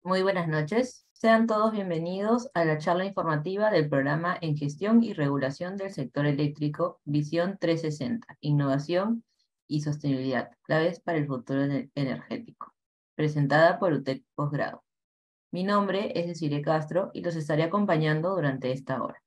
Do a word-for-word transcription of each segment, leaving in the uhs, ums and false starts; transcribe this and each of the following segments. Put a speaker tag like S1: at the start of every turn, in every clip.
S1: Muy buenas noches. Sean todos bienvenidos a la charla informativa del programa en Gestión y Regulación del Sector Eléctrico, Visión trescientos sesenta, Innovación y Sostenibilidad, claves para el futuro energético, presentada por U T E C Posgrado. Mi nombre es Cecilia Castro y los estaré acompañando durante esta hora.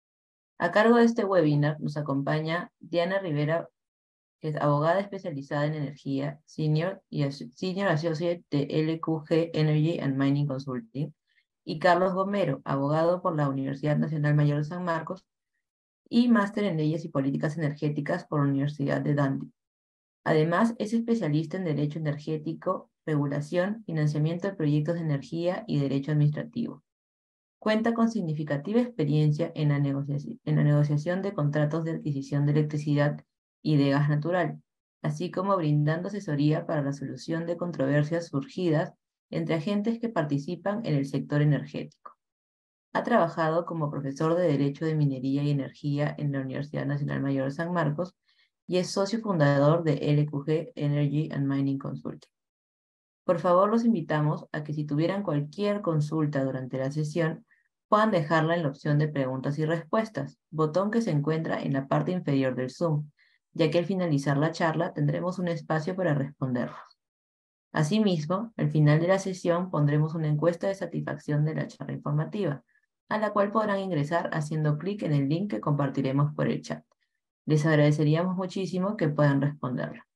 S1: A cargo de este webinar nos acompaña Diana Rivera, que es abogada especializada en energía, Senior, y Senior Associate de L Q G Energy and Mining Consulting, y Carlos Gomero, abogado por la Universidad Nacional Mayor de San Marcos y máster en Leyes y Políticas Energéticas por la Universidad de Dundee. Además, es especialista en Derecho Energético, Regulación, Financiamiento de Proyectos de Energía y Derecho Administrativo. Cuenta con significativa experiencia en la, negociación, en la negociación de contratos de adquisición de electricidad y de gas natural, así como brindando asesoría para la solución de controversias surgidas entre agentes que participan en el sector energético. Ha trabajado como profesor de Derecho de Minería y Energía en la Universidad Nacional Mayor de San Marcos y es socio fundador de L Q G Energy and Mining Consulting. Por favor, los invitamos a que si tuvieran cualquier consulta durante la sesión, puedan dejarla en la opción de preguntas y respuestas, botón que se encuentra en la parte inferior del Zoom, ya que al finalizar la charla tendremos un espacio para responderlos. Asimismo, al final de la sesión pondremos una encuesta de satisfacción de la charla informativa, a la cual podrán ingresar haciendo clic en el link que compartiremos por el chat. Les agradeceríamos muchísimo que puedan responderla.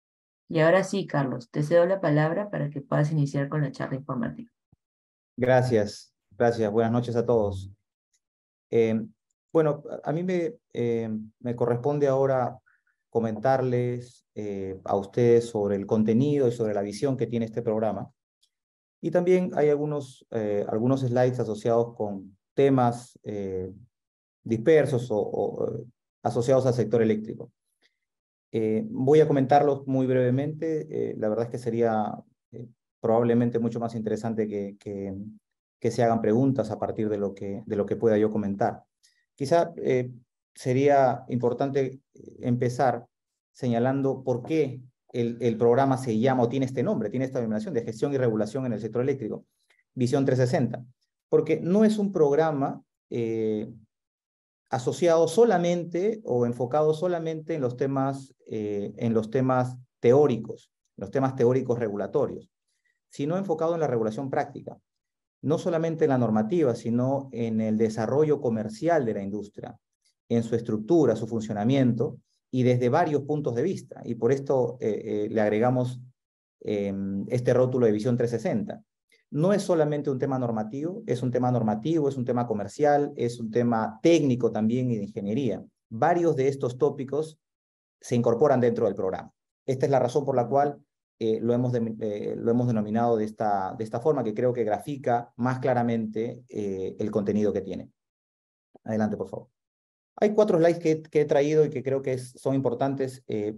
S1: Y ahora sí, Carlos, te cedo la palabra para que puedas iniciar con la charla informativa.
S2: Gracias, gracias. Buenas noches a todos. Eh, bueno, a mí me, eh, me corresponde ahora comentarles eh, a ustedes sobre el contenido y sobre la visión que tiene este programa. Y también hay algunos, eh, algunos slides asociados con temas eh, dispersos o, o asociados al sector eléctrico. Eh, voy a comentarlos muy brevemente. Eh, la verdad es que sería eh, probablemente mucho más interesante que, que, que se hagan preguntas a partir de lo que, de lo que pueda yo comentar. Quizá eh, sería importante empezar señalando por qué el, el programa se llama o tiene este nombre, tiene esta denominación de Gestión y Regulación en el Sector Eléctrico, Visión trescientos sesenta, porque no es un programa eh, asociado solamente o enfocado solamente en los temas, eh, en los temas teóricos, los temas teóricos regulatorios, sino enfocado en la regulación práctica, no solamente en la normativa, sino en el desarrollo comercial de la industria, en su estructura, su funcionamiento, y desde varios puntos de vista. Y por esto eh, eh, le agregamos eh, este rótulo de Visión trescientos sesenta. No es solamente un tema normativo, es un tema normativo, es un tema comercial, es un tema técnico también y de ingeniería. Varios de estos tópicos se incorporan dentro del programa. Esta es la razón por la cual eh, lo, hemos de, eh, lo hemos denominado de esta, de esta forma, que creo que grafica más claramente eh, el contenido que tiene. Adelante, por favor. Hay cuatro slides que, que he traído y que creo que es, son importantes. Eh,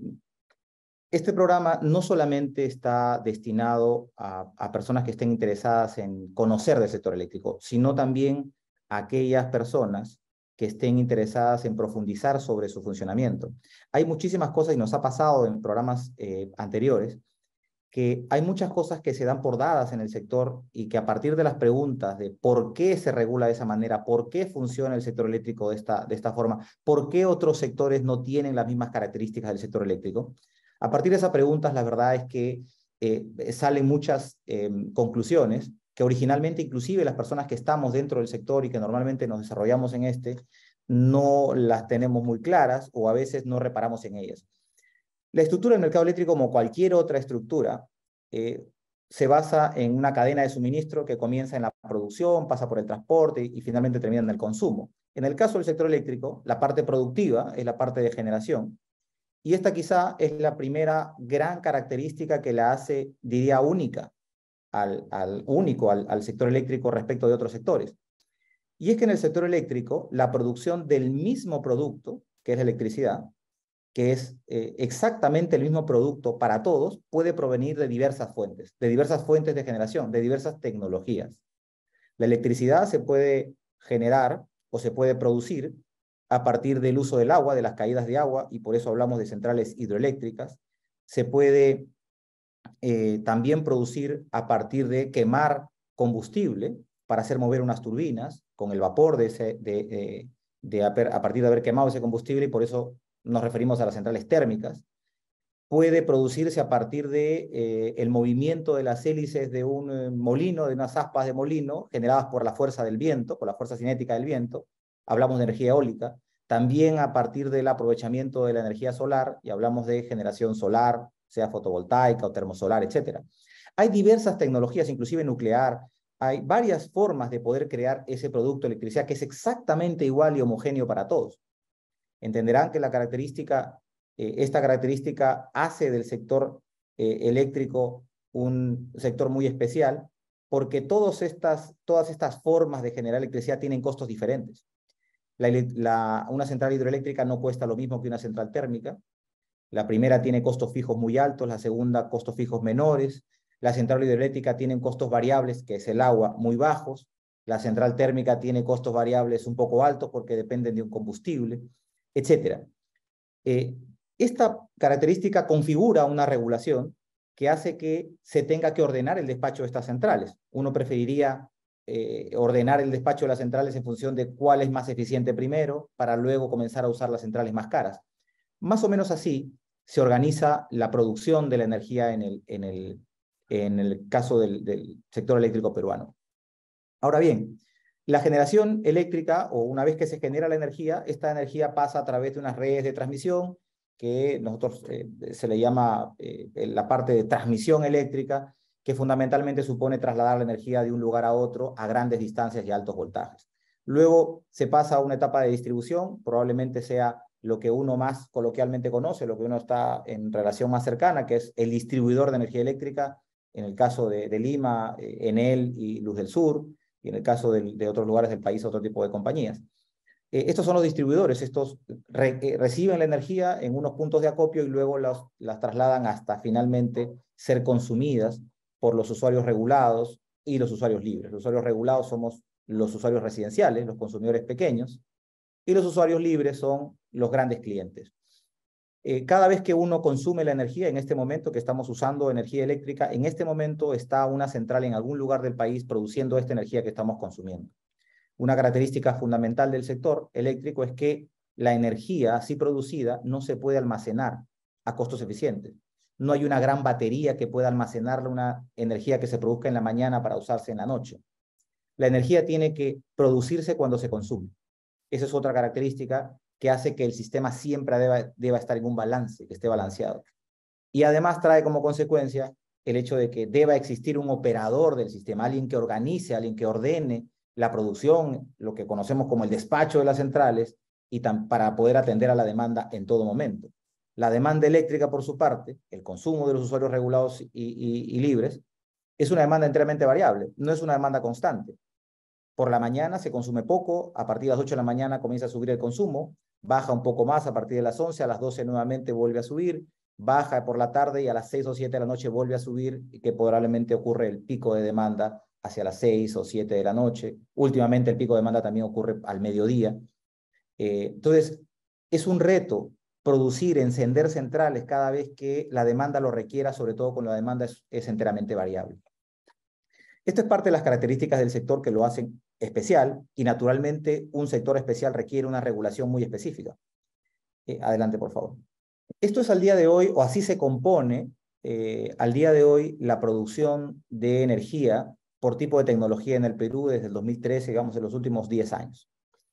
S2: Este programa no solamente está destinado a, a personas que estén interesadas en conocer del sector eléctrico, sino también a aquellas personas que estén interesadas en profundizar sobre su funcionamiento. Hay muchísimas cosas, y nos ha pasado en programas eh, anteriores, que hay muchas cosas que se dan por dadas en el sector y que a partir de las preguntas de por qué se regula de esa manera, por qué funciona el sector eléctrico de esta, de esta forma, por qué otros sectores no tienen las mismas características del sector eléctrico, a partir de esas preguntas, la verdad es que eh, salen muchas eh, conclusiones que originalmente inclusive las personas que estamos dentro del sector y que normalmente nos desarrollamos en este, no las tenemos muy claras o a veces no reparamos en ellas. La estructura del mercado eléctrico, como cualquier otra estructura, eh, se basa en una cadena de suministro que comienza en la producción, pasa por el transporte y, y finalmente termina en el consumo. En el caso del sector eléctrico, la parte productiva es la parte de generación, y esta quizá es la primera gran característica que la hace, diría, única, al, al único al, al sector eléctrico respecto de otros sectores. Y es que en el sector eléctrico, la producción del mismo producto, que es la electricidad, que es eh, exactamente el mismo producto para todos, puede provenir de diversas fuentes, de diversas fuentes de generación, de diversas tecnologías. La electricidad se puede generar o se puede producir a partir del uso del agua, de las caídas de agua, y por eso hablamos de centrales hidroeléctricas. Se puede eh, también producir a partir de quemar combustible para hacer mover unas turbinas con el vapor de ese, de, de, de, a partir de haber quemado ese combustible, y por eso nos referimos a las centrales térmicas. Puede producirse a partir de eh, el movimiento de las hélices de un eh, molino, de unas aspas de molino, generadas por la fuerza del viento, por la fuerza cinética del viento. Hablamos de energía eólica. También a partir del aprovechamiento de la energía solar, y hablamos de generación solar, sea fotovoltaica o termosolar, etcétera. Hay diversas tecnologías, inclusive nuclear. Hay varias formas de poder crear ese producto de electricidad que es exactamente igual y homogéneo para todos. Entenderán que la característica, eh, esta característica hace del sector eh, eléctrico un sector muy especial, porque todas estas, todas estas formas de generar electricidad tienen costos diferentes. La, la, una central hidroeléctrica no cuesta lo mismo que una central térmica. La primera tiene costos fijos muy altos, la segunda costos fijos menores. La central hidroeléctrica tiene costos variables, que es el agua, muy bajos. La central térmica tiene costos variables un poco altos porque dependen de un combustible, etcétera. Eh, esta característica configura una regulación que hace que se tenga que ordenar el despacho de estas centrales. Uno preferiría eh, ordenar el despacho de las centrales en función de cuál es más eficiente primero, para luego comenzar a usar las centrales más caras. Más o menos así se organiza la producción de la energía en el, en el, en el caso del, del sector eléctrico peruano. Ahora bien, la generación eléctrica, o una vez que se genera la energía, esta energía pasa a través de unas redes de transmisión que nosotros eh, se le llama eh, la parte de transmisión eléctrica, que fundamentalmente supone trasladar la energía de un lugar a otro a grandes distancias y altos voltajes. Luego se pasa a una etapa de distribución, probablemente sea lo que uno más coloquialmente conoce, lo que uno está en relación más cercana, que es el distribuidor de energía eléctrica, en el caso de, de Lima, eh, Enel y Luz del Sur, y en el caso de, de otros lugares del país, otro tipo de compañías. Eh, estos son los distribuidores, estos re, eh, reciben la energía en unos puntos de acopio y luego los, las trasladan hasta finalmente ser consumidas por los usuarios regulados y los usuarios libres. Los usuarios regulados somos los usuarios residenciales, los consumidores pequeños, y los usuarios libres son los grandes clientes. Eh, cada vez que uno consume la energía, en este momento que estamos usando energía eléctrica, en este momento está una central en algún lugar del país produciendo esta energía que estamos consumiendo. Una característica fundamental del sector eléctrico es que la energía así producida no se puede almacenar a costos eficientes. No hay una gran batería que pueda almacenar una energía que se produzca en la mañana para usarse en la noche. La energía tiene que producirse cuando se consume. Esa es otra característica que hace que el sistema siempre deba, deba estar en un balance, que esté balanceado. Y además trae como consecuencia el hecho de que deba existir un operador del sistema, alguien que organice, alguien que ordene la producción, lo que conocemos como el despacho de las centrales, y tan, para poder atender a la demanda en todo momento. La demanda eléctrica, por su parte, el consumo de los usuarios regulados y, y, y libres, es una demanda enteramente variable, no es una demanda constante. Por la mañana se consume poco, a partir de las ocho de la mañana comienza a subir el consumo, baja un poco más a partir de las once, a las doce nuevamente vuelve a subir, baja por la tarde y a las seis o siete de la noche vuelve a subir, y que probablemente ocurre el pico de demanda hacia las seis o siete de la noche. Últimamente el pico de demanda también ocurre al mediodía. Eh, entonces, es un reto producir, encender centrales cada vez que la demanda lo requiera, sobre todo cuando la demanda es, es enteramente variable. Esto es parte de las características del sector que lo hacen especial, y naturalmente un sector especial requiere una regulación muy específica. Eh, adelante, por favor. Esto es al día de hoy, o así se compone eh, al día de hoy, la producción de energía por tipo de tecnología en el Perú desde el dos mil trece, digamos, en los últimos diez años.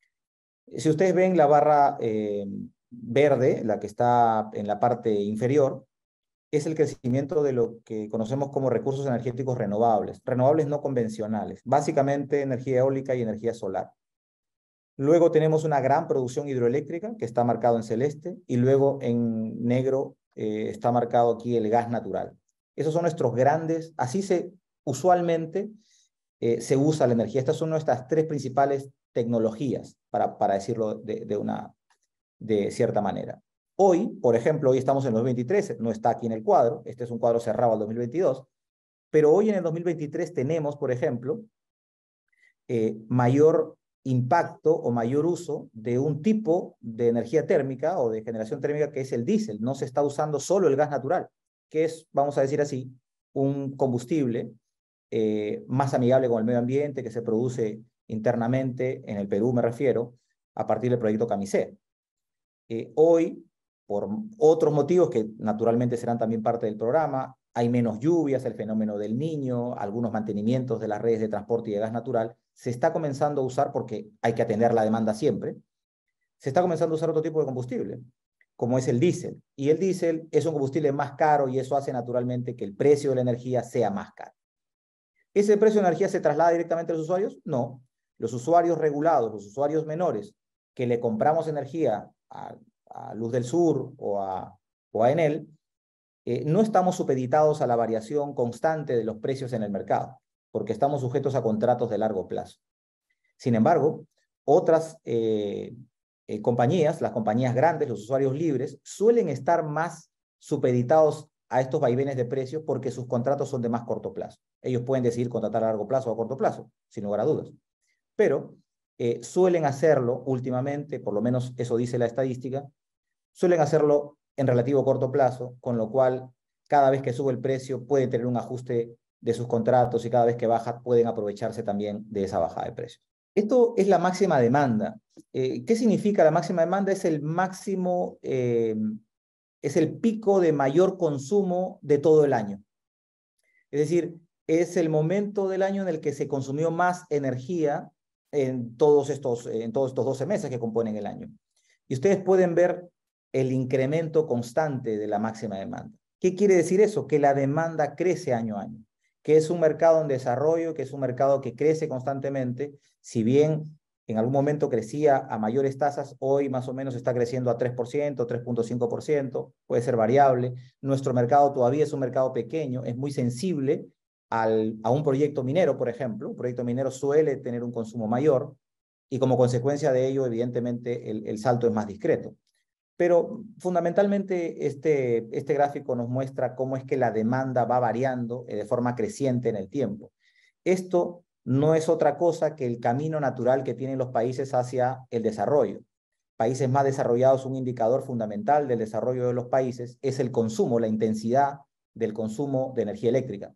S2: Si ustedes ven la barra eh, verde, la que está en la parte inferior, es el crecimiento de lo que conocemos como recursos energéticos renovables, renovables no convencionales, básicamente energía eólica y energía solar. Luego tenemos una gran producción hidroeléctrica, que está marcado en celeste, y luego en negro eh, está marcado aquí el gas natural. Esos son nuestros grandes, así se usualmente eh, se usa la energía. Estas son nuestras tres principales tecnologías, para, para decirlo de, de, una, de cierta manera. Hoy, por ejemplo, hoy estamos en el dos mil veintitrés, no está aquí en el cuadro, este es un cuadro cerrado al dos mil veintidós, pero hoy en el dos mil veintitrés tenemos, por ejemplo, eh, mayor impacto o mayor uso de un tipo de energía térmica o de generación térmica que es el diésel. No se está usando solo el gas natural, que es, vamos a decir así, un combustible eh, más amigable con el medio ambiente que se produce internamente, en el Perú me refiero, a partir del proyecto Camisea. Eh, hoy, por otros motivos que naturalmente serán también parte del programa, hay menos lluvias, el fenómeno del Niño, algunos mantenimientos de las redes de transporte y de gas natural, se está comenzando a usar, porque hay que atender la demanda siempre, se está comenzando a usar otro tipo de combustible, como es el diésel. Y el diésel es un combustible más caro y eso hace naturalmente que el precio de la energía sea más caro. ¿Ese precio de energía se traslada directamente a los usuarios? No. Los usuarios regulados, los usuarios menores, que le compramos energía a, a Luz del Sur o a, o a Enel, eh, no estamos supeditados a la variación constante de los precios en el mercado, porque estamos sujetos a contratos de largo plazo. Sin embargo, otras eh, eh, compañías, las compañías grandes, los usuarios libres, suelen estar más supeditados a estos vaivenes de precios porque sus contratos son de más corto plazo. Ellos pueden decidir contratar a largo plazo o a corto plazo, sin lugar a dudas. Pero eh, suelen hacerlo últimamente, por lo menos eso dice la estadística, suelen hacerlo en relativo corto plazo, con lo cual cada vez que sube el precio pueden tener un ajuste de sus contratos y cada vez que baja pueden aprovecharse también de esa bajada de precios. Esto es la máxima demanda. Eh, ¿Qué significa la máxima demanda? Es el máximo, eh, es el pico de mayor consumo de todo el año. Es decir, es el momento del año en el que se consumió más energía en todos estos, en todos estos doce meses que componen el año. Y ustedes pueden ver el incremento constante de la máxima demanda. ¿Qué quiere decir eso? Que la demanda crece año a año, que es un mercado en desarrollo, que es un mercado que crece constantemente. Si bien en algún momento crecía a mayores tasas, hoy más o menos está creciendo a tres por ciento, tres punto cinco por ciento, puede ser variable. Nuestro mercado todavía es un mercado pequeño, es muy sensible al, a un proyecto minero, por ejemplo. Un proyecto minero suele tener un consumo mayor y como consecuencia de ello, evidentemente, el, el salto es más discreto. Pero fundamentalmente este, este gráfico nos muestra cómo es que la demanda va variando de forma creciente en el tiempo. Esto no es otra cosa que el camino natural que tienen los países hacia el desarrollo. Países más desarrollados, un indicador fundamental del desarrollo de los países es el consumo, la intensidad del consumo de energía eléctrica.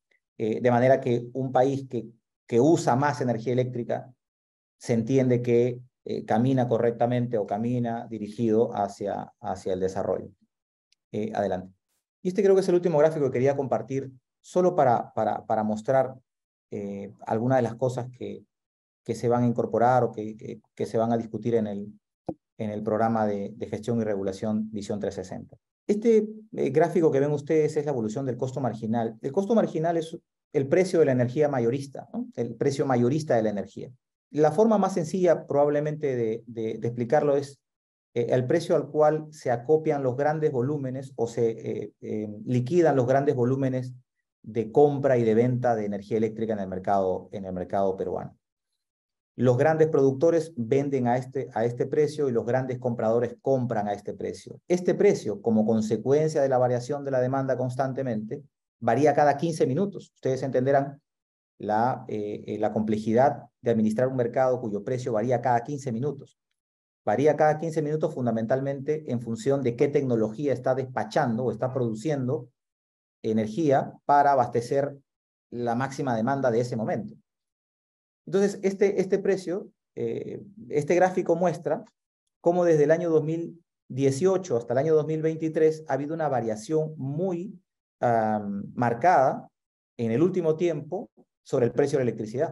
S2: Eh, de manera que un país que, que usa más energía eléctrica se entiende que eh, camina correctamente o camina dirigido hacia, hacia el desarrollo. Eh, adelante. Y este creo que es el último gráfico que quería compartir solo para, para, para mostrar eh, algunas de las cosas que, que se van a incorporar o que, que, que se van a discutir en el, en el programa de, de gestión y regulación Visión trescientos sesenta. Este eh, gráfico que ven ustedes es la evolución del costo marginal. El costo marginal es el precio de la energía mayorista, ¿no? El precio mayorista de la energía. La forma más sencilla probablemente de, de, de explicarlo es eh, el precio al cual se acopian los grandes volúmenes o se eh, eh, liquidan los grandes volúmenes de compra y de venta de energía eléctrica en el mercado, en el mercado peruano. Los grandes productores venden a este, a este precio y los grandes compradores compran a este precio. Este precio, como consecuencia de la variación de la demanda constantemente, varía cada quince minutos. Ustedes entenderán la, eh, la complejidad de administrar un mercado cuyo precio varía cada quince minutos. Varía cada quince minutos fundamentalmente en función de qué tecnología está despachando o está produciendo energía para abastecer la máxima demanda de ese momento. Entonces, este, este precio, eh, este gráfico muestra cómo desde el año dos mil dieciocho hasta el año dos mil veintitrés ha habido una variación muy um, marcada en el último tiempo sobre el precio de la electricidad.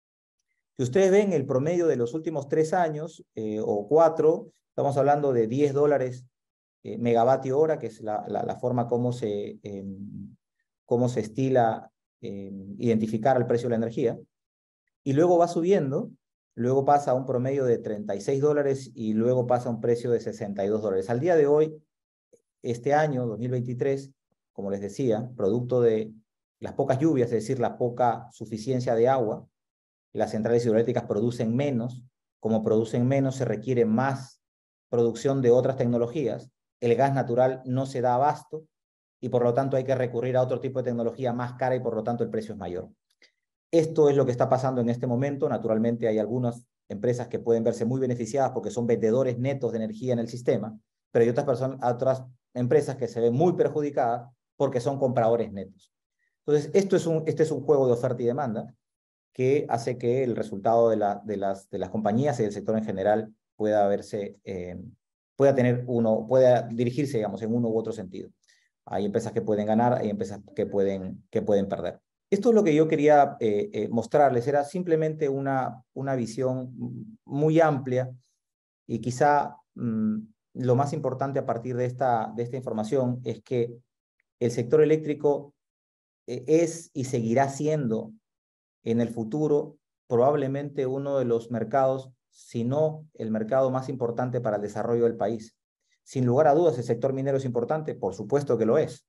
S2: Si ustedes ven el promedio de los últimos tres años eh, o cuatro, estamos hablando de diez dólares eh, megavatio hora, que es la, la, la forma como se, eh, cómo se estila eh, identificar el precio de la energía. Y luego va subiendo, luego pasa a un promedio de treinta y seis dólares y luego pasa a un precio de sesenta y dos dólares. Al día de hoy, este año, dos mil veintitrés, como les decía, producto de las pocas lluvias, es decir, la poca suficiencia de agua, las centrales hidroeléctricas producen menos. Como producen menos, se requiere más producción de otras tecnologías. El gas natural no se da abasto y por lo tanto hay que recurrir a otro tipo de tecnología más cara y por lo tanto el precio es mayor. Esto es lo que está pasando en este momento. Naturalmente hay algunas empresas que pueden verse muy beneficiadas porque son vendedores netos de energía en el sistema, pero hay otras, personas, otras empresas que se ven muy perjudicadas porque son compradores netos. Entonces, esto es un, este es un juego de oferta y demanda que hace que el resultado de, la, de, las, de las compañías y del sector en general pueda verse, eh, pueda tener uno, pueda dirigirse, digamos, en uno u otro sentido. Hay empresas que pueden ganar, hay empresas que pueden, que pueden perder. Esto es lo que yo quería eh, eh, mostrarles, era simplemente una, una visión muy amplia y quizá mmm, lo más importante a partir de esta, de esta información es que el sector eléctrico eh, es y seguirá siendo en el futuro probablemente uno de los mercados, si no el mercado más importante para el desarrollo del país. Sin lugar a dudas, el sector minero es importante, por supuesto que lo es.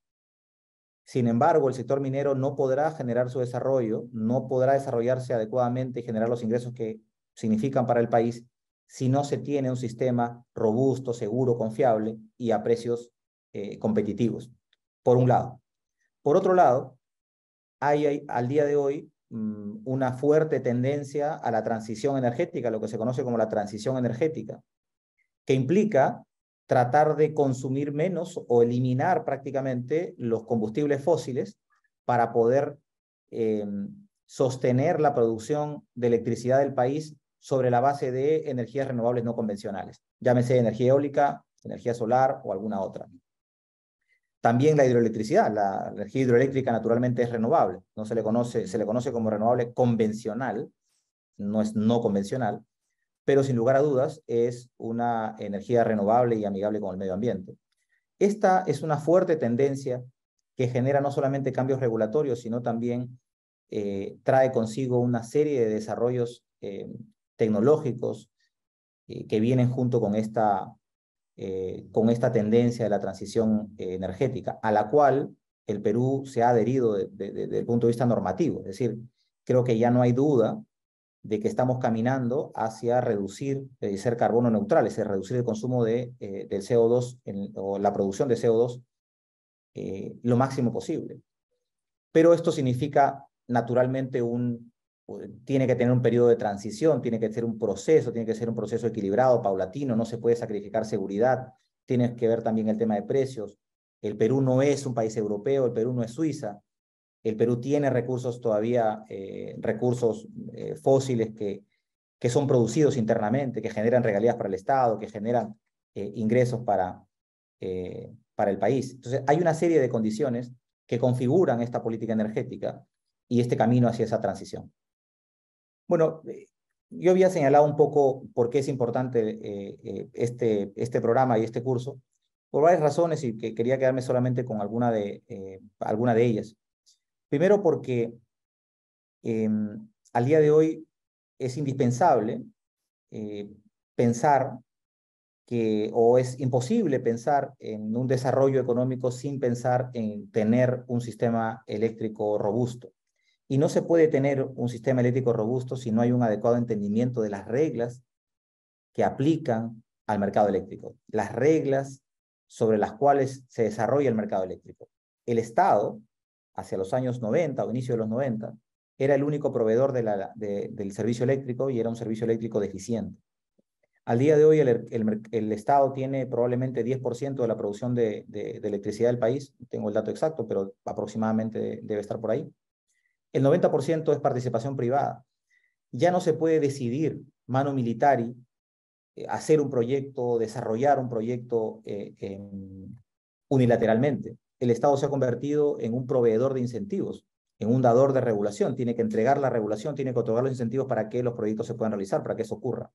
S2: Sin embargo, el sector minero no podrá generar su desarrollo, no podrá desarrollarse adecuadamente y generar los ingresos que significan para el país si no se tiene un sistema robusto, seguro, confiable y a precios eh, competitivos, por un lado. Por otro lado, hay, hay al día de hoy mmm, una fuerte tendencia a la transición energética, lo que se conoce como la transición energética, que implica tratar de consumir menos o eliminar prácticamente los combustibles fósiles para poder eh, sostener la producción de electricidad del país sobre la base de energías renovables no convencionales, llámese energía eólica, energía solar o alguna otra. También la hidroelectricidad, la energía hidroeléctrica naturalmente es renovable, no se le conoce, se le conoce como renovable convencional, no es no convencional, pero sin lugar a dudas es una energía renovable y amigable con el medio ambiente. Esta es una fuerte tendencia que genera no solamente cambios regulatorios, sino también eh, trae consigo una serie de desarrollos eh, tecnológicos eh, que vienen junto con esta, eh, con esta tendencia de la transición eh, energética, a la cual el Perú se ha adherido de, de, de, desde el punto de vista normativo. Es decir, creo que ya no hay duda de que estamos caminando hacia reducir, eh, ser carbono neutral, es decir, reducir el consumo de, eh, del C O dos en, o la producción de C O dos eh, lo máximo posible. Pero esto significa naturalmente un, tiene que tener un periodo de transición, tiene que ser un proceso, tiene que ser un proceso equilibrado, paulatino, no se puede sacrificar seguridad, tiene que ver también el tema de precios. El Perú no es un país europeo, el Perú no es Suiza, el Perú tiene recursos todavía, eh, recursos eh, fósiles que, que son producidos internamente, que generan regalías para el Estado, que generan eh, ingresos para, eh, para el país. Entonces, hay una serie de condiciones que configuran esta política energética y este camino hacia esa transición. Bueno, eh, yo había señalado un poco por qué es importante eh, eh, este, este programa y este curso, por varias razones y que quería quedarme solamente con alguna de, eh, alguna de ellas. Primero porque eh, al día de hoy es indispensable eh, pensar que, o es imposible pensar en un desarrollo económico sin pensar en tener un sistema eléctrico robusto. Y no se puede tener un sistema eléctrico robusto si no hay un adecuado entendimiento de las reglas que aplican al mercado eléctrico, las reglas sobre las cuales se desarrolla el mercado eléctrico. El Estado, hacia los años noventa o inicio de los noventa, era el único proveedor de la, de, del servicio eléctrico y era un servicio eléctrico deficiente. Al día de hoy el, el, el Estado tiene probablemente diez por ciento de la producción de, de, de electricidad del país, no tengo el dato exacto, pero aproximadamente debe estar por ahí. El noventa por ciento es participación privada. Ya no se puede decidir mano militari eh, hacer un proyecto, desarrollar un proyecto eh, eh, unilateralmente. El Estado se ha convertido en un proveedor de incentivos, en un dador de regulación. Tiene que entregar la regulación, tiene que otorgar los incentivos para que los proyectos se puedan realizar, para que eso ocurra.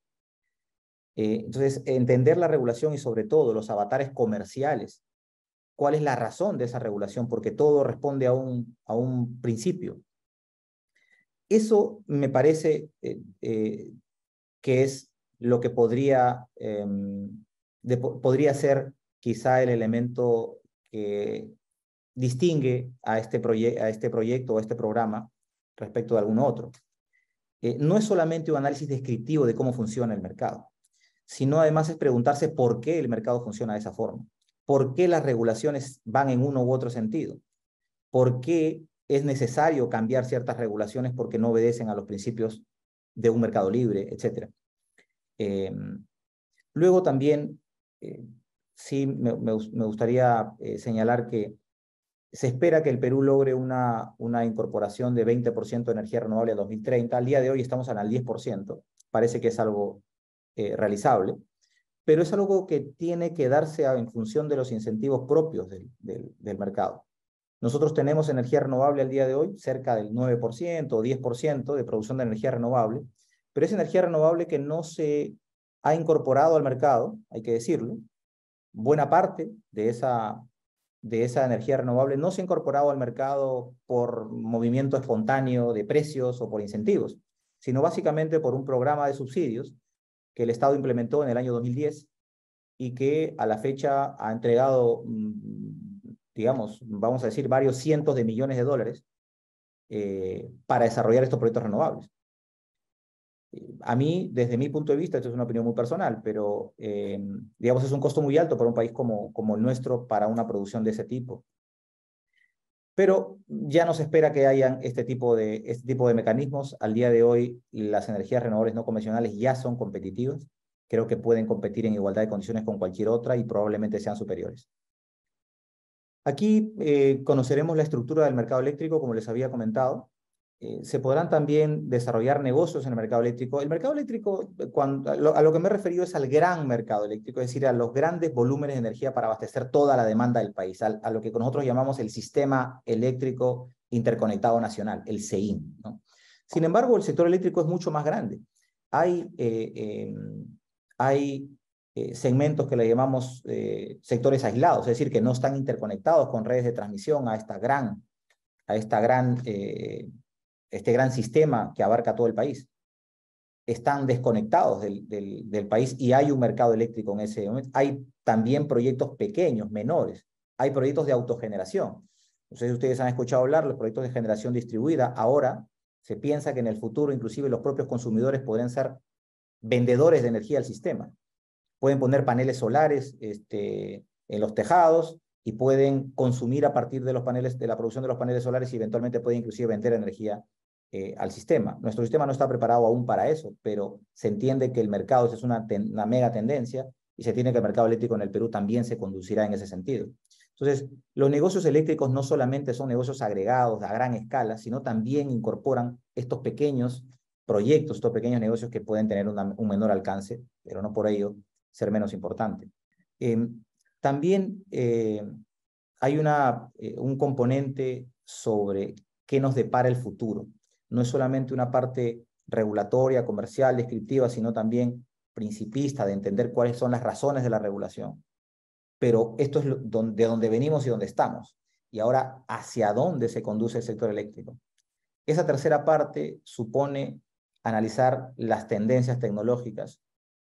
S2: Eh, entonces, entender la regulación y sobre todo los avatares comerciales. ¿Cuál es la razón de esa regulación? Porque todo responde a un, a un principio. Eso me parece eh, eh, que es lo que podría, eh, de, podría ser quizá el elemento que distingue a este, a este proyecto o a este programa respecto de algún otro. Eh, no es solamente un análisis descriptivo de cómo funciona el mercado, sino además es preguntarse por qué el mercado funciona de esa forma, por qué las regulaciones van en uno u otro sentido, por qué es necesario cambiar ciertas regulaciones porque no obedecen a los principios de un mercado libre, etcétera. Eh, luego también, eh, sí, me, me, me gustaría eh, señalar que se espera que el Perú logre una, una incorporación de veinte por ciento de energía renovable a dos mil treinta. Al día de hoy estamos en el diez por ciento. Parece que es algo eh, realizable, pero es algo que tiene que darse a, en función de los incentivos propios del, del, del mercado. Nosotros tenemos energía renovable al día de hoy, cerca del nueve por ciento o diez por ciento de producción de energía renovable, pero es energía renovable que no se ha incorporado al mercado, hay que decirlo. Buena parte de esa, de esa energía renovable no se ha incorporado al mercado por movimiento espontáneo de precios o por incentivos, sino básicamente por un programa de subsidios que el Estado implementó en el año dos mil diez y que a la fecha ha entregado, digamos, vamos a decir, varios cientos de millones de dólares eh, para desarrollar estos proyectos renovables. A mí, desde mi punto de vista, esto es una opinión muy personal, pero eh, digamos es un costo muy alto para un país como, como el nuestro para una producción de ese tipo. Pero ya no se espera que hayan este tipo, de, este tipo de mecanismos. Al día de hoy, las energías renovables no convencionales ya son competitivas. Creo que pueden competir en igualdad de condiciones con cualquier otra y probablemente sean superiores. Aquí eh, conoceremos la estructura del mercado eléctrico, como les había comentado. Eh, se podrán también desarrollar negocios en el mercado eléctrico. El mercado eléctrico, cuando, a, lo, a lo que me he referido es al gran mercado eléctrico, es decir, a los grandes volúmenes de energía para abastecer toda la demanda del país, a, a lo que nosotros llamamos el Sistema Eléctrico Interconectado Nacional, el S E I N, ¿no? Sin embargo, el sector eléctrico es mucho más grande. Hay, eh, eh, hay eh, segmentos que le llamamos eh, sectores aislados, es decir, que no están interconectados con redes de transmisión a esta gran, a esta gran eh, este gran sistema que abarca todo el país. Están desconectados del, del, del país y hay un mercado eléctrico en ese momento. Hay también proyectos pequeños, menores. Hay proyectos de autogeneración. No sé si ustedes han escuchado hablar, los proyectos de generación distribuida. Ahora se piensa que en el futuro inclusive los propios consumidores podrían ser vendedores de energía al sistema. Pueden poner paneles solares este, en los tejados y pueden consumir a partir de los paneles, de la producción de los paneles solares y eventualmente pueden inclusive vender energía eh, al sistema. Nuestro sistema no está preparado aún para eso, pero se entiende que el mercado es una, ten, una mega tendencia y se tiene que el mercado eléctrico en el Perú también se conducirá en ese sentido. Entonces, los negocios eléctricos no solamente son negocios agregados a gran escala, sino también incorporan estos pequeños proyectos, estos pequeños negocios que pueden tener una, un menor alcance, pero no por ello ser menos importante. Eh, también eh, hay una, eh, un componente sobre qué nos depara el futuro. No es solamente una parte regulatoria, comercial, descriptiva, sino también principista de entender cuáles son las razones de la regulación. Pero esto es de donde venimos y donde estamos. Y ahora, ¿hacia dónde se conduce el sector eléctrico? Esa tercera parte supone analizar las tendencias tecnológicas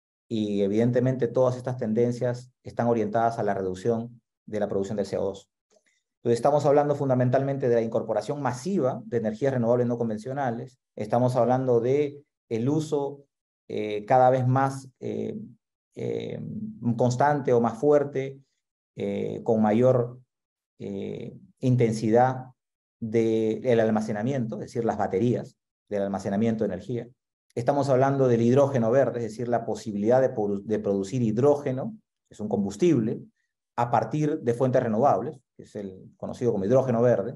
S2: y evidentemente todas estas tendencias están orientadas a la reducción de la producción de C O dos. Entonces estamos hablando fundamentalmente de la incorporación masiva de energías renovables no convencionales, estamos hablando de el uso eh, cada vez más eh, eh, constante o más fuerte, eh, con mayor eh, intensidad del de almacenamiento, es decir, las baterías del almacenamiento de energía. Estamos hablando del hidrógeno verde, es decir, la posibilidad de, de producir hidrógeno, que es un combustible, a partir de fuentes renovables, que es el conocido como hidrógeno verde.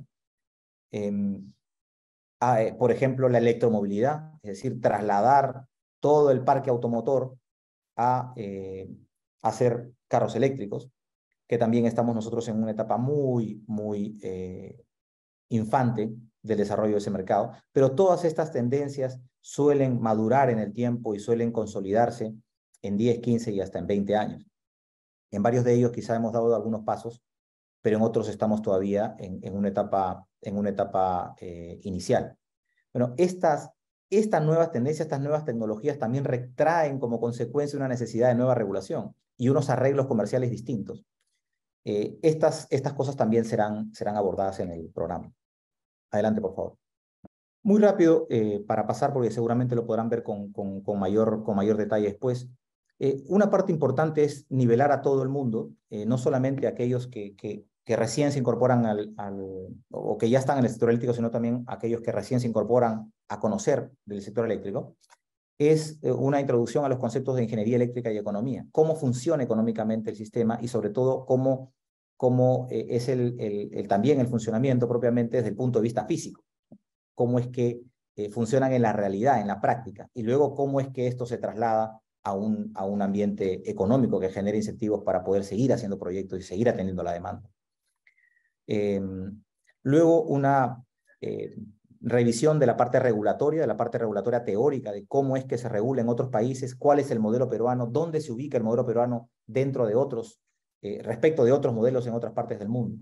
S2: Eh, a, eh, por ejemplo, la electromovilidad, es decir, trasladar todo el parque automotor a eh, hacer carros eléctricos, que también estamos nosotros en una etapa muy, muy eh, infante del desarrollo de ese mercado, pero todas estas tendencias suelen madurar en el tiempo y suelen consolidarse en diez, quince y hasta en veinte años. En varios de ellos quizá hemos dado algunos pasos, pero en otros estamos todavía en, en una etapa, en una etapa eh, inicial. Bueno, estas, estas nuevas tendencias, estas nuevas tecnologías también retraen como consecuencia una necesidad de nueva regulación y unos arreglos comerciales distintos. Eh, estas, estas cosas también serán, serán abordadas en el programa. Adelante, por favor. Muy rápido, eh, para pasar, porque seguramente lo podrán ver con, con, con, mayor, con mayor detalle después. Eh, una parte importante es nivelar a todo el mundo, eh, no solamente a aquellos que, que, que recién se incorporan al, al, o que ya están en el sector eléctrico, sino también aquellos que recién se incorporan a conocer del sector eléctrico. Es eh, una introducción a los conceptos de ingeniería eléctrica y economía, cómo funciona económicamente el sistema y sobre todo cómo cómo eh, es el, el, el, también el funcionamiento propiamente desde el punto de vista físico, cómo es que eh, funcionan en la realidad, en la práctica, y luego cómo es que esto se traslada a un, a un ambiente económico que genere incentivos para poder seguir haciendo proyectos y seguir atendiendo la demanda. Eh, luego una eh, revisión de la parte regulatoria, de la parte regulatoria teórica, de cómo es que se regula en otros países, cuál es el modelo peruano, dónde se ubica el modelo peruano dentro de otros, eh, respecto de otros modelos en otras partes del mundo.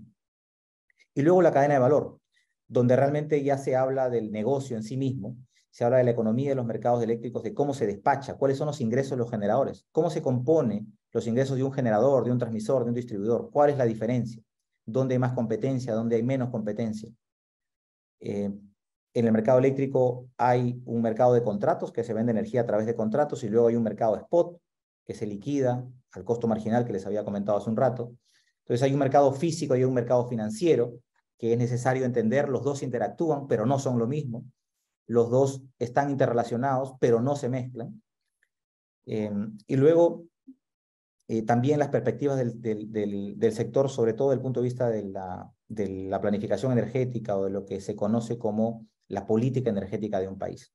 S2: Y luego la cadena de valor, donde realmente ya se habla del negocio en sí mismo, se habla de la economía de los mercados eléctricos, de cómo se despacha, cuáles son los ingresos de los generadores, cómo se compone los ingresos de un generador, de un transmisor, de un distribuidor, cuál es la diferencia, dónde hay más competencia, dónde hay menos competencia. Eh, en el mercado eléctrico hay un mercado de contratos que se vende energía a través de contratos y luego hay un mercado spot que se liquida al costo marginal que les había comentado hace un rato. Entonces hay un mercado físico y hay un mercado financiero que es necesario entender, los dos interactúan, pero no son lo mismo. Los dos están interrelacionados, pero no se mezclan. Eh, y luego eh, también las perspectivas del, del, del, del sector, sobre todo desde el punto de vista de la, de la planificación energética o de lo que se conoce como la política energética de un país.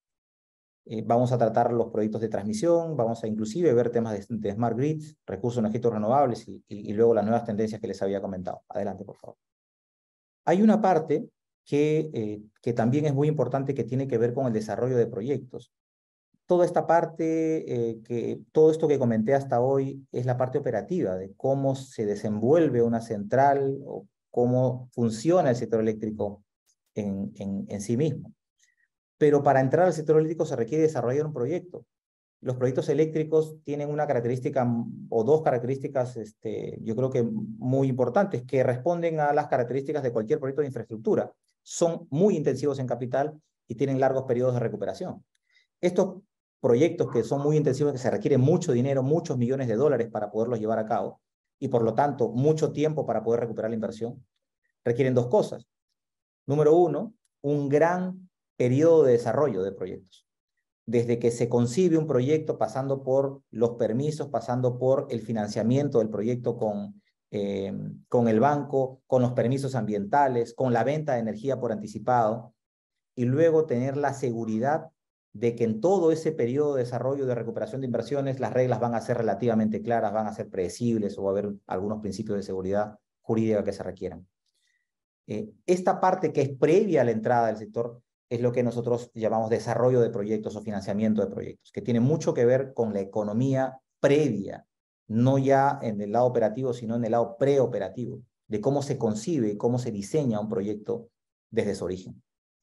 S2: Eh, vamos a tratar los proyectos de transmisión, vamos a inclusive ver temas de, de smart grids, recursos energéticos renovables y, y, y luego las nuevas tendencias que les había comentado. Adelante, por favor. Hay una parte que, eh, que también es muy importante que tiene que ver con el desarrollo de proyectos. Toda esta parte, eh, que, todo esto que comenté hasta hoy es la parte operativa de cómo se desenvuelve una central o cómo funciona el sector eléctrico en, en, en sí mismo. Pero para entrar al sector eléctrico se requiere desarrollar un proyecto. Los proyectos eléctricos tienen una característica o dos características, este, yo creo que muy importantes, que responden a las características de cualquier proyecto de infraestructura. Son muy intensivos en capital y tienen largos periodos de recuperación. Estos proyectos que son muy intensivos, que se requiere mucho dinero, muchos millones de dólares para poderlos llevar a cabo, y por lo tanto mucho tiempo para poder recuperar la inversión, requieren dos cosas. Número uno, un gran periodo de desarrollo de proyectos. Desde que se concibe un proyecto, pasando por los permisos, pasando por el financiamiento del proyecto con, eh, con el banco, con los permisos ambientales, con la venta de energía por anticipado, y luego tener la seguridad de que en todo ese periodo de desarrollo de recuperación de inversiones las reglas van a ser relativamente claras, van a ser predecibles o va a haber algunos principios de seguridad jurídica que se requieran. Eh, esta parte que es previa a la entrada del sector es lo que nosotros llamamos desarrollo de proyectos o financiamiento de proyectos, que tiene mucho que ver con la economía previa, no ya en el lado operativo, sino en el lado preoperativo, de cómo se concibe y cómo se diseña un proyecto desde su origen.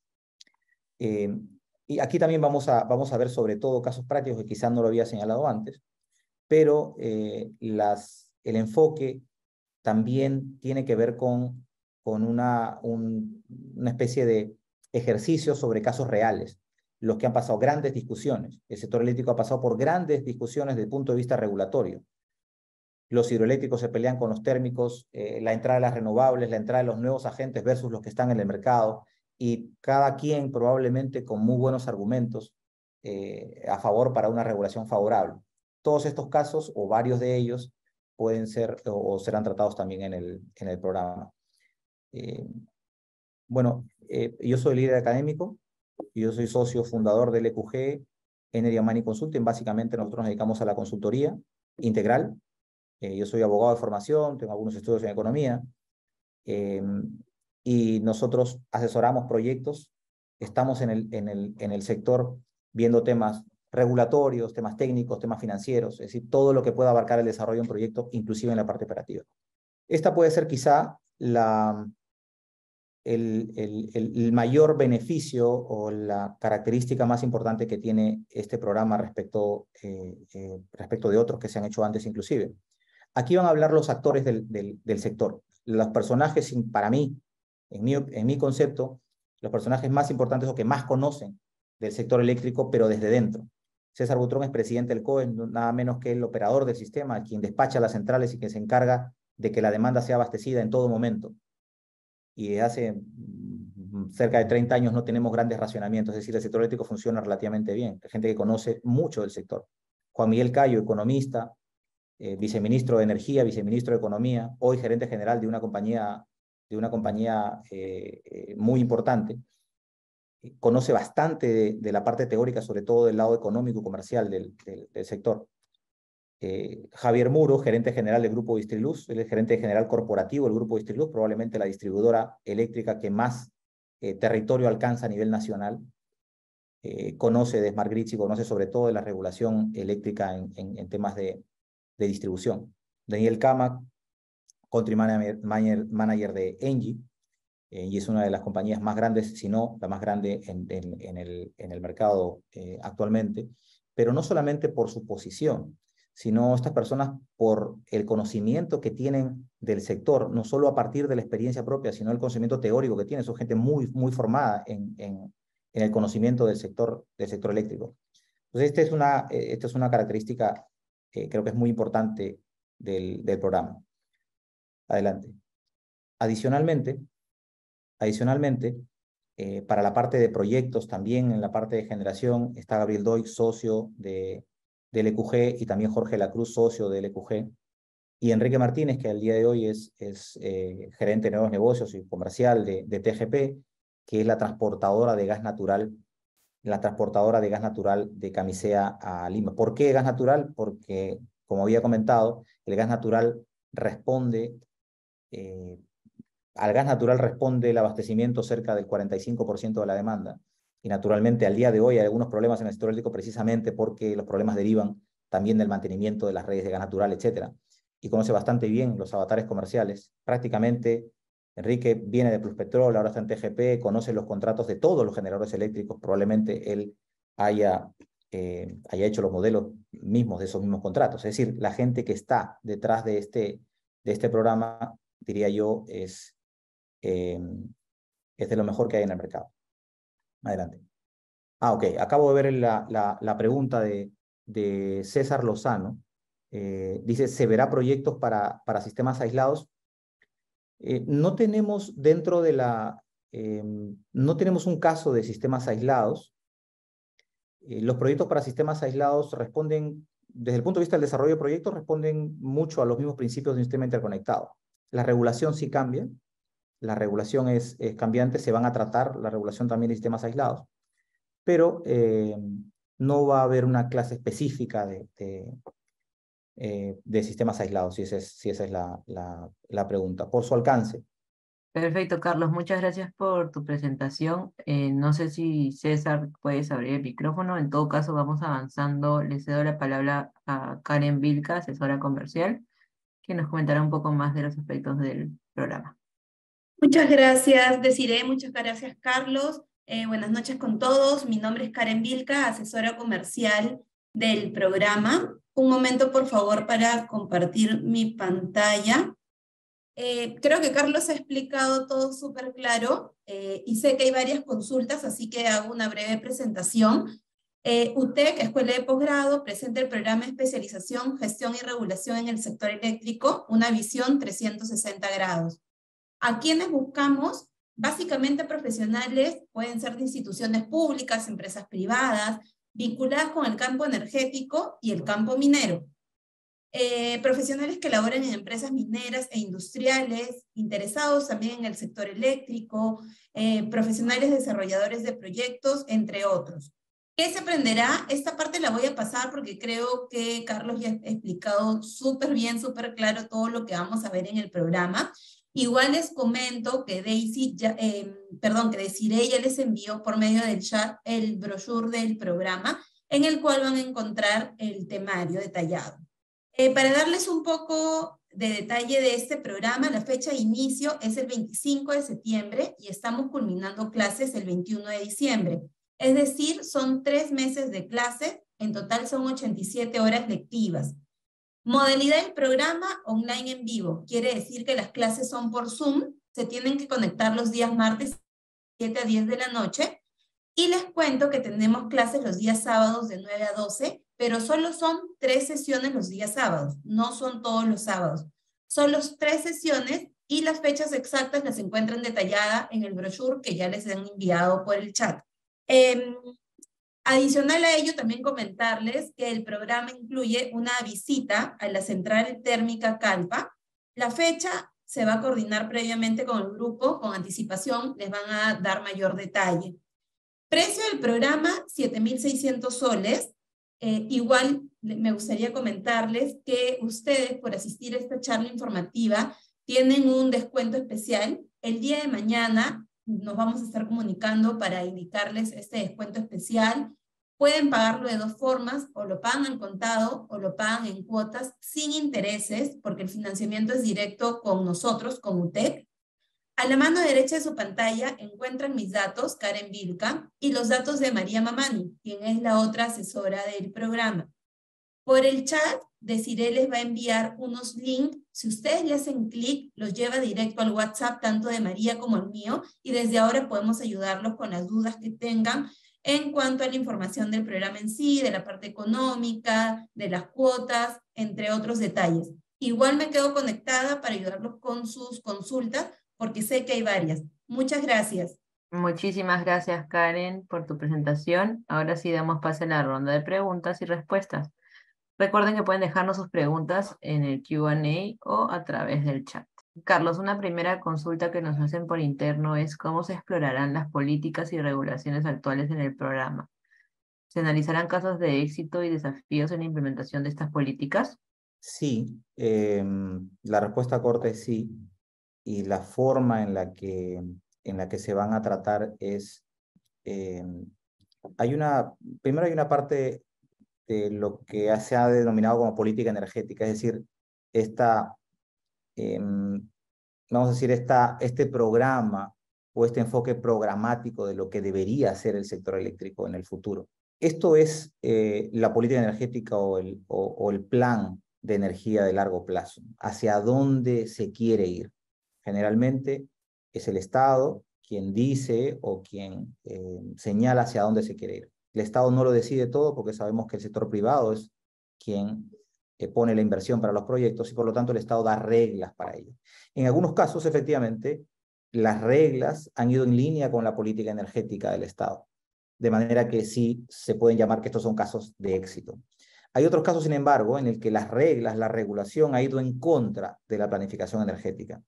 S2: Eh, y aquí también vamos a, vamos a ver sobre todo casos prácticos que quizás no lo había señalado antes, pero eh, las, el enfoque también tiene que ver con, con una, un, una especie de ejercicio sobre casos reales, los que han pasado grandes discusiones. El sector eléctrico ha pasado por grandes discusiones desde el punto de vista regulatorio. Los hidroeléctricos se pelean con los térmicos, eh, la entrada de las renovables, la entrada de los nuevos agentes versus los que están en el mercado, y cada quien probablemente con muy buenos argumentos eh, a favor para una regulación favorable. Todos estos casos, o varios de ellos, pueden ser o, o serán tratados también en el, en el programa. Eh, bueno, eh, yo soy líder académico, yo soy socio fundador del E Q G, Energy Money Consulting. Básicamente nosotros nos dedicamos a la consultoría integral. Eh, yo soy abogado de formación, tengo algunos estudios en economía, eh, y nosotros asesoramos proyectos, estamos en el, en, el, en el sector viendo temas regulatorios, temas técnicos, temas financieros, es decir, todo lo que pueda abarcar el desarrollo de un proyecto, inclusive en la parte operativa. Esta puede ser quizá la, el, el, el mayor beneficio o la característica más importante que tiene este programa respecto, eh, eh, respecto de otros que se han hecho antes inclusive. Aquí van a hablar los actores del, del, del sector. Los personajes, para mí, en mi, en mi concepto, los personajes más importantes o que más conocen del sector eléctrico, pero desde dentro. César Butrón es presidente del C O E, nada menos que el operador del sistema, quien despacha las centrales y quien se encarga de que la demanda sea abastecida en todo momento. Y hace cerca de treinta años no tenemos grandes racionamientos, es decir, el sector eléctrico funciona relativamente bien. Hay gente que conoce mucho del sector. Juan Miguel Cayo, economista, eh, viceministro de Energía, viceministro de Economía, hoy gerente general de una compañía, de una compañía eh, eh, muy importante. Conoce bastante de, de la parte teórica, sobre todo del lado económico y comercial del, del, del sector. Eh, Javier Muro, gerente general del Grupo Distriluz, él es gerente general corporativo del Grupo Distriluz, probablemente la distribuidora eléctrica que más eh, territorio alcanza a nivel nacional. Eh, conoce de Smart Grids y conoce sobre todo de la regulación eléctrica en, en, en temas de, de distribución. Daniel Camac, country manager, manager, manager de Engie, eh, y es una de las compañías más grandes, si no la más grande en, en, en, el, en el mercado eh, actualmente, pero no solamente por su posición, sino estas personas por el conocimiento que tienen del sector, no solo a partir de la experiencia propia, sino el conocimiento teórico que tienen. Son gente muy, muy formada en, en, en el conocimiento del sector, del sector eléctrico. Entonces, esta es una, eh, esta es una característica que creo que es muy importante del, del programa. Adelante. Adicionalmente, adicionalmente eh, para la parte de proyectos, también en la parte de generación, está Gabriel Doig, socio de, del E Q G, y también Jorge Lacruz, socio del E Q G, y Enrique Martínez, que al día de hoy es, es eh, gerente de nuevos negocios y comercial de, de T G P, que es la transportadora de gas natural, la transportadora de gas natural de Camisea a Lima. ¿Por qué gas natural? Porque, como había comentado, el gas natural responde, eh, al gas natural responde el abastecimiento cerca del cuarenta y cinco por ciento de la demanda. Y naturalmente, al día de hoy hay algunos problemas en el sector eléctrico precisamente porque los problemas derivan también del mantenimiento de las redes de gas natural, etcétera. Y conoce bastante bien los avatares comerciales. Prácticamente, Enrique viene de Pluspetrol, ahora está en T G P, conoce los contratos de todos los generadores eléctricos. Probablemente él haya, eh, haya hecho los modelos mismos de esos mismos contratos. Es decir, la gente que está detrás de este, de este programa, diría yo, es, eh, es de lo mejor que hay en el mercado. Adelante. Ah, ok. Acabo de ver la, la, la pregunta de, de César Lozano. Eh, dice, ¿se verá proyectos para, para sistemas aislados? Eh, no tenemos dentro de la... Eh, no tenemos un caso de sistemas aislados. Eh, los proyectos para sistemas aislados responden, desde el punto de vista del desarrollo de proyectos, responden mucho a los mismos principios de un sistema interconectado. La regulación sí cambia. La regulación es, es cambiante. Se van a tratar la regulación también de sistemas aislados. Pero eh, no va a haber una clase específica de, de, eh, de sistemas aislados, si esa es, si esa es la, la, la pregunta, por su alcance.
S1: Perfecto, Carlos. Muchas gracias por tu presentación. Eh, no sé si César puedes abrir el micrófono. En todo caso, vamos avanzando. Le cedo la palabra a Karen Vilca, asesora comercial, que nos comentará un poco más de los aspectos del programa.
S3: Muchas gracias, Desiree. Muchas gracias, Carlos. Eh, buenas noches con todos. Mi nombre es Karen Vilca, asesora comercial del programa. Un momento, por favor, para compartir mi pantalla. Eh, creo que Carlos ha explicado todo súper claro eh, y sé que hay varias consultas, así que hago una breve presentación. Eh, U T E C, Escuela de Posgrado, presenta el programa de especialización, gestión y regulación en el sector eléctrico, una visión trescientos sesenta grados. A quienes buscamos, básicamente profesionales, pueden ser de instituciones públicas, empresas privadas, vinculadas con el campo energético y el campo minero. Eh, profesionales que laboran en empresas mineras e industriales, interesados también en el sector eléctrico, eh, profesionales desarrolladores de proyectos, entre otros. ¿Qué se aprenderá? Esta parte la voy a pasar porque creo que Carlos ya ha explicado súper bien, súper claro todo lo que vamos a ver en el programa. Igual les comento que Daisy, ya, eh, perdón, que Desiree ya les envió por medio del chat el brochure del programa, en el cual van a encontrar el temario detallado. Eh, para darles un poco de detalle de este programa, la fecha de inicio es el veinticinco de septiembre y estamos culminando clases el veintiuno de diciembre. Es decir, son tres meses de clase, en total son ochenta y siete horas lectivas. Modalidad del programa, online en vivo. Quiere decir que las clases son por Zoom, se tienen que conectar los días martes siete a diez de la noche. Y les cuento que tenemos clases los días sábados de nueve a doce, pero solo son tres sesiones los días sábados, no son todos los sábados. Son los tres sesiones y las fechas exactas las encuentran detalladas en el brochure que ya les han enviado por el chat. Eh, Adicional a ello, también comentarles que el programa incluye una visita a la central térmica Calpa. La fecha se va a coordinar previamente con el grupo, con anticipación, les van a dar mayor detalle. Precio del programa, siete mil seiscientos soles. Eh, igual me gustaría comentarles que ustedes, por asistir a esta charla informativa, tienen un descuento especial. El día de mañana nos vamos a estar comunicando para indicarles este descuento especial. Pueden pagarlo de dos formas, o lo pagan al contado o lo pagan en cuotas sin intereses, porque el financiamiento es directo con nosotros, con U T E C. A la mano derecha de su pantalla encuentran mis datos, Karen Vilca, y los datos de María Mamani, quien es la otra asesora del programa. Por el chat, Desiree les va a enviar unos links. Si ustedes le hacen clic, los lleva directo al WhatsApp, tanto de María como el mío, y desde ahora podemos ayudarlos con las dudas que tengan en cuanto a la información del programa en sí, de la parte económica, de las cuotas, entre otros detalles. Igual me quedo conectada para ayudarlos con sus consultas, porque sé que hay varias. Muchas gracias.
S1: Muchísimas gracias, Karen, por tu presentación. Ahora sí damos paso a la ronda de preguntas y respuestas. Recuerden que pueden dejarnos sus preguntas en el Q and A o a través del chat. Carlos, una primera consulta que nos hacen por interno es cómo se explorarán las políticas y regulaciones actuales en el programa. ¿Se analizarán casos de éxito y desafíos en la implementación de estas políticas?
S2: Sí, eh, la respuesta corta es sí, y la forma en la que, en la que se van a tratar es, eh, hay una, primero hay una parte de lo que se ha denominado como política energética, es decir, esta, eh, vamos a decir, esta, este programa o este enfoque programático de lo que debería ser el sector eléctrico en el futuro. Esto es eh, la política energética o el, o, o el plan de energía de largo plazo, hacia dónde se quiere ir. Generalmente es el Estado quien dice o quien eh, señala hacia dónde se quiere ir. El Estado no lo decide todo porque sabemos que el sector privado es quien eh, pone la inversión para los proyectos y por lo tanto el Estado da reglas para ello. En algunos casos, efectivamente, las reglas han ido en línea con la política energética del Estado, de manera que sí se pueden llamar que estos son casos de éxito. Hay otros casos, sin embargo, en el que las reglas, la regulación ha ido en contra de la planificación energética,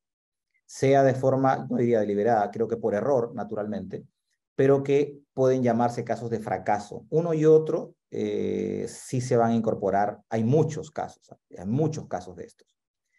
S2: sea de forma, no diría deliberada, creo que por error, naturalmente, pero que pueden llamarse casos de fracaso. Uno y otro eh, sí se van a incorporar, hay muchos casos, hay muchos casos de estos,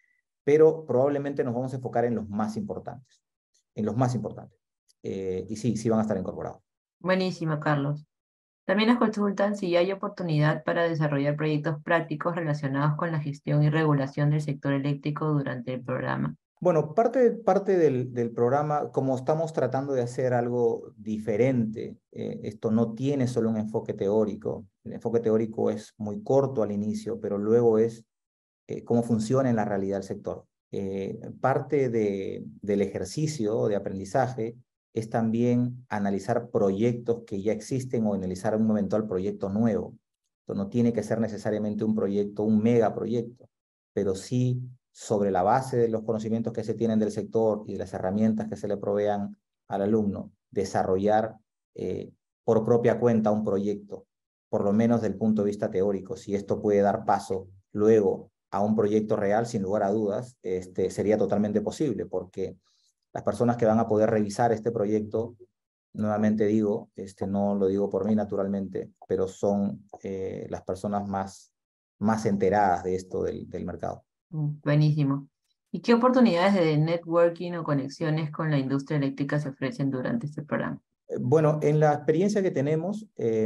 S2: pero probablemente nos vamos a enfocar en los más importantes, en los más importantes. Eh, y sí, sí van a estar incorporados.
S1: Buenísimo, Carlos. También nos consultan si hay oportunidad para desarrollar proyectos prácticos relacionados con la gestión y regulación del sector eléctrico durante el programa.
S2: Bueno, parte, parte del, del programa, como estamos tratando de hacer algo diferente, eh, esto no tiene solo un enfoque teórico. El enfoque teórico es muy corto al inicio, pero luego es eh, cómo funciona en la realidad el sector. Eh, parte de, del ejercicio de aprendizaje es también analizar proyectos que ya existen o analizar un eventual proyecto nuevo. Esto no tiene que ser necesariamente un proyecto, un megaproyecto, pero sí sobre la base de los conocimientos que se tienen del sector y de las herramientas que se le provean al alumno, desarrollar eh, por propia cuenta un proyecto, por lo menos del punto de vista teórico. Si esto puede dar paso luego a un proyecto real, sin lugar a dudas, este, sería totalmente posible, porque las personas que van a poder revisar este proyecto, nuevamente digo, este, no lo digo por mí naturalmente, pero son eh, las personas más, más enteradas de esto del, del mercado.
S1: Buenísimo. ¿Y qué oportunidades de networking o conexiones con la industria eléctrica se ofrecen durante este programa?
S2: Bueno, en la experiencia que tenemos, eh,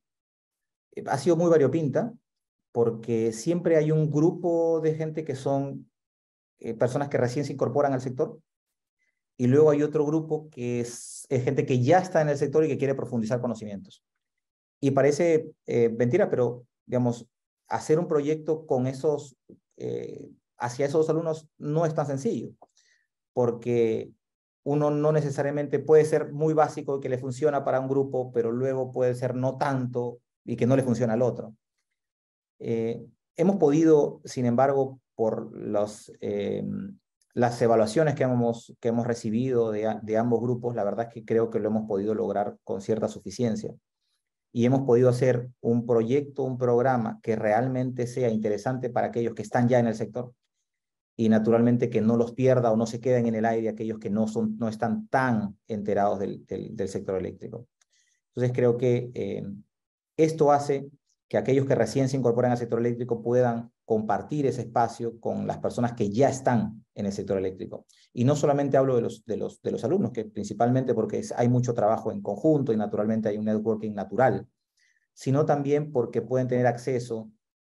S2: ha sido muy variopinta, porque siempre hay un grupo de gente que son eh, personas que recién se incorporan al sector, y luego hay otro grupo que es, es gente que ya está en el sector y que quiere profundizar conocimientos. Y parece eh, mentira, pero digamos, hacer un proyecto con esos, eh, hacia esos alumnos no es tan sencillo, porque uno no necesariamente puede ser muy básico y que le funciona para un grupo, pero luego puede ser no tanto y que no le funciona al otro. Eh, hemos podido, sin embargo, por los, eh, las evaluaciones que hemos, que hemos recibido de, de ambos grupos, la verdad es que creo que lo hemos podido lograr con cierta suficiencia. y hemos podido hacer un proyecto, un programa que realmente sea interesante para aquellos que están ya en el sector y naturalmente que no los pierda o no se queden en el aire aquellos que no, son, no están tan enterados del, del, del sector eléctrico. Entonces creo que eh, esto hace que aquellos que recién se incorporan al sector eléctrico puedan compartir ese espacio con las personas que ya están en el sector eléctrico. Y no solamente hablo de los, de los, de los alumnos, que principalmente porque es, hay mucho trabajo en conjunto y naturalmente hay un networking natural, sino también porque pueden tener acceso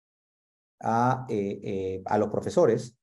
S2: a, eh, eh, a los profesores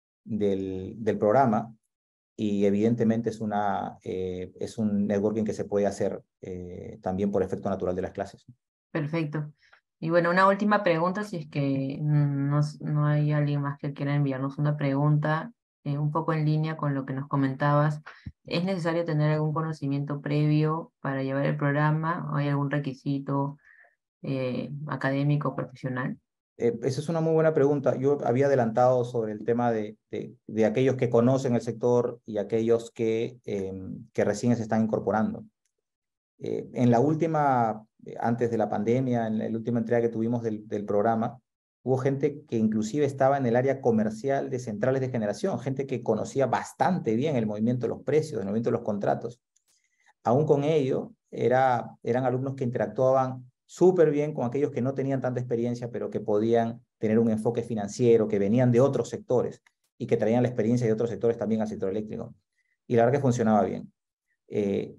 S2: del, del programa y evidentemente es, una, eh, es un networking que se puede hacer eh, también por efecto natural de las clases.
S1: Perfecto. Y bueno, una última pregunta, si es que no, no hay alguien más que quiera enviarnos una pregunta, eh, un poco en línea con lo que nos comentabas. ¿Es necesario tener algún conocimiento previo para llevar el programa? ¿O hay algún requisito eh, académico o profesional?
S2: Eh, esa es una muy buena pregunta. Yo había adelantado sobre el tema de, de, de aquellos que conocen el sector y aquellos que, eh, que recién se están incorporando. Eh, en la última, antes de la pandemia, en la última entrega que tuvimos del, del programa, hubo gente que inclusive estaba en el área comercial de centrales de generación, gente que conocía bastante bien el movimiento de los precios, el movimiento de los contratos. Aún con ello, era, eran alumnos que interactuaban súper bien con aquellos que no tenían tanta experiencia, pero que podían tener un enfoque financiero, que venían de otros sectores y que traían la experiencia de otros sectores también al sector eléctrico. Y la verdad que funcionaba bien. Eh,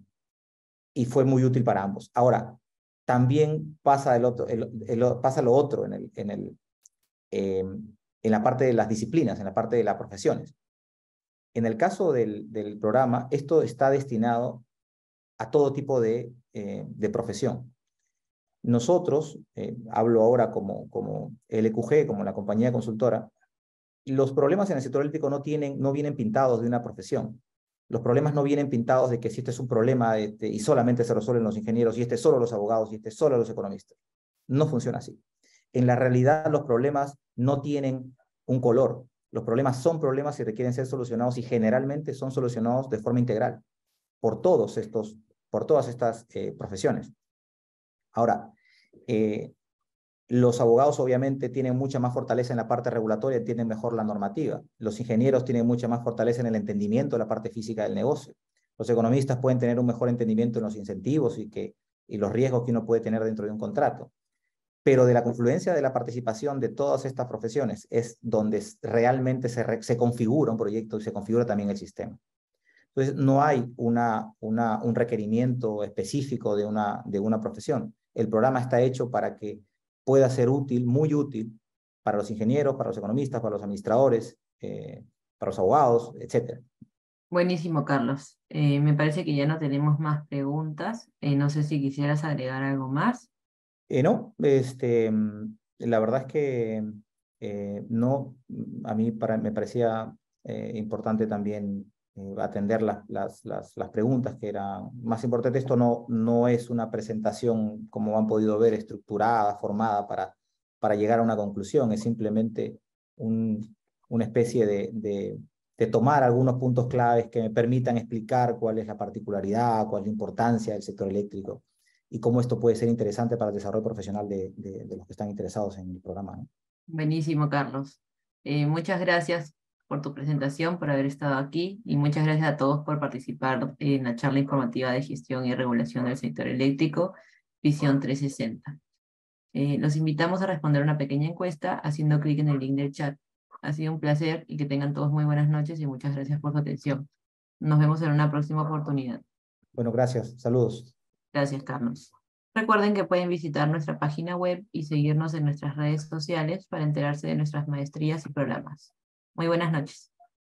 S2: y fue muy útil para ambos. Ahora, también pasa, el otro, el, el, pasa lo otro en, el, en, el, eh, en la parte de las disciplinas, en la parte de las profesiones. En el caso del, del programa, esto está destinado a todo tipo de, eh, de profesión. Nosotros, eh, hablo ahora como, como L Q G, como la compañía consultora, los problemas en el sector eléctrico no, tienen, no vienen pintados de una profesión. Los problemas no vienen pintados de que si este es un problema este, y solamente se resuelven los ingenieros, y este solo los abogados, y este solo los economistas. No funciona así. En la realidad, los problemas no tienen un color. Los problemas son problemas y requieren ser solucionados y generalmente son solucionados de forma integral por, todos estos, por todas estas eh, profesiones. Ahora, eh, los abogados obviamente tienen mucha más fortaleza en la parte regulatoria, entienden mejor la normativa. Los ingenieros tienen mucha más fortaleza en el entendimiento de la parte física del negocio. Los economistas pueden tener un mejor entendimiento en los incentivos y, que, y los riesgos que uno puede tener dentro de un contrato. Pero de la confluencia de la participación de todas estas profesiones es donde realmente se, re, se configura un proyecto y se configura también el sistema. Entonces, no hay una, una, un requerimiento específico de una, de una profesión. El programa está hecho para que pueda ser útil, muy útil, para los ingenieros, para los economistas, para los administradores, eh, para los abogados, etcétera.
S1: Buenísimo, Carlos. Eh, me parece que ya no tenemos más preguntas. Eh, no sé si quisieras agregar algo más.
S2: Eh, no, este, la verdad es que eh, no, a mí para, me parecía eh, importante también eh, atender las, las, las, las preguntas que eran más importantes. Esto no, no es una presentación, como han podido ver, estructurada, formada para, para llegar a una conclusión, es simplemente un, una especie de, de, de tomar algunos puntos claves que me permitan explicar cuál es la particularidad, cuál es la importancia del sector eléctrico y cómo esto puede ser interesante para el desarrollo profesional de, de, de los que están interesados en el programa, ¿no?
S1: Buenísimo, Carlos. Eh, muchas gracias por tu presentación, por haber estado aquí, y muchas gracias a todos por participar en la charla informativa de gestión y regulación del sector eléctrico, Visión trescientos sesenta. Eh, los invitamos a responder una pequeña encuesta haciendo clic en el link del chat. Ha sido un placer y que tengan todos muy buenas noches y muchas gracias por su atención. Nos vemos en una próxima oportunidad.
S2: Bueno, gracias. Saludos.
S1: Gracias, Carlos. Recuerden que pueden visitar nuestra página web y seguirnos en nuestras redes sociales para enterarse de nuestras maestrías y programas. Muy buenas noches.